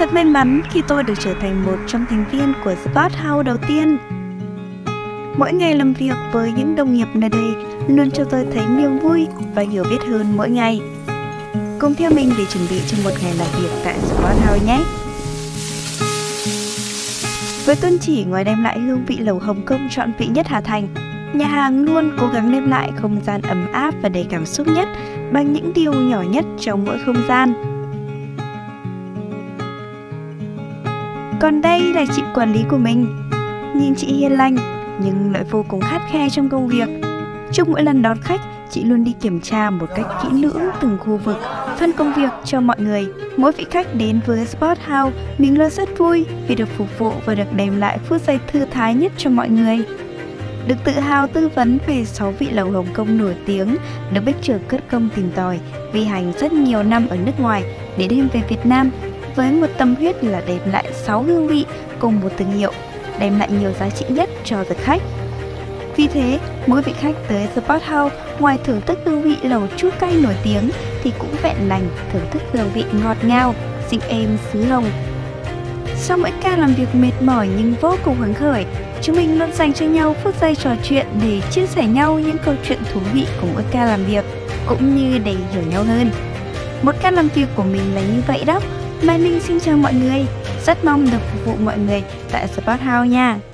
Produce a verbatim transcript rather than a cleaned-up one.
Thật may mắn khi tôi được trở thành một trong thành viên của Sport House đầu tiên. Mỗi ngày làm việc với những đồng nghiệp nơi đây luôn cho tôi thấy niềm vui và hiểu biết hơn mỗi ngày. Cùng theo mình để chuẩn bị cho một ngày làm việc tại Sport House nhé! Với tôn chỉ ngoài đem lại hương vị lẩu Hồng Kông trọn vị nhất Hà Thành, nhà hàng luôn cố gắng đem lại không gian ấm áp và đầy cảm xúc nhất bằng những điều nhỏ nhất trong mỗi không gian. Còn đây là chị quản lý của mình. Nhìn chị hiền lành nhưng lại vô cùng khắt khe trong công việc. Trước mỗi lần đón khách, chị luôn đi kiểm tra một cách kỹ lưỡng từng khu vực, phân công việc cho mọi người. Mỗi vị khách đến với Sport House, mình luôn rất vui vì được phục vụ và được đem lại phút giây thư thái nhất cho mọi người. Được tự hào tư vấn về sáu vị lẩu Hồng Kông nổi tiếng, được bếp trưởng cất công tìm tòi, vi hành rất nhiều năm ở nước ngoài để đem về Việt Nam với một tâm huyết là đem lại sáu hương vị cùng một thương hiệu, đem lại nhiều giá trị nhất cho thực khách. Vì thế, mỗi vị khách tới Sport House ngoài thưởng thức hương vị lẩu chua cay nổi tiếng thì cũng vẹn lành thưởng thức hương vị ngọt ngào, xinh êm xứ Hồng. Sau mỗi ca làm việc mệt mỏi nhưng vô cùng hứng khởi, chúng mình luôn dành cho nhau phút giây trò chuyện để chia sẻ nhau những câu chuyện thú vị của mỗi ca làm việc, cũng như để hiểu nhau hơn. Một ca làm việc của mình là như vậy đó. Mai Linh xin chào mọi người, rất mong được phục vụ mọi người tại Sport House nha.